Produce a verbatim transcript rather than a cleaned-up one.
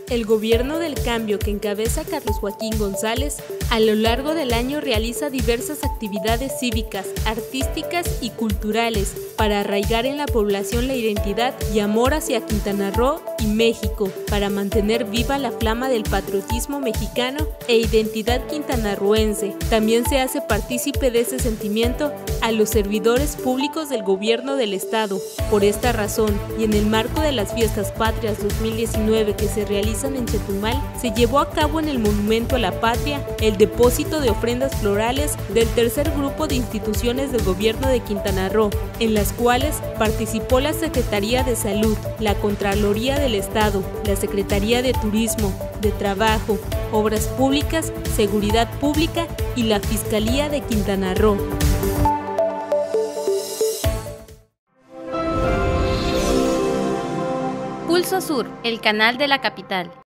El gobierno del cambio que encabeza Carlos Joaquín González, a lo largo del año realiza diversas actividades cívicas, artísticas y culturales para arraigar en la población la identidad y amor hacia Quintana Roo y México, para mantener viva la flama del patriotismo mexicano e identidad quintanarroense. También se hace partícipe de ese sentimiento a los servidores públicos del gobierno del estado. Por esta razón, y en el marco de las Fiestas Patrias dos mil diecinueve que se realizan en Chetumal, se llevó a cabo en el Monumento a la Patria el depósito de ofrendas florales del tercer grupo de instituciones del gobierno de Quintana Roo, en las cuales participó la Secretaría de Salud, la Contraloría del Estado, la Secretaría de Turismo, de Trabajo, Obras Públicas, Seguridad Pública y la Fiscalía de Quintana Roo. Pulso Sur, el canal de la capital.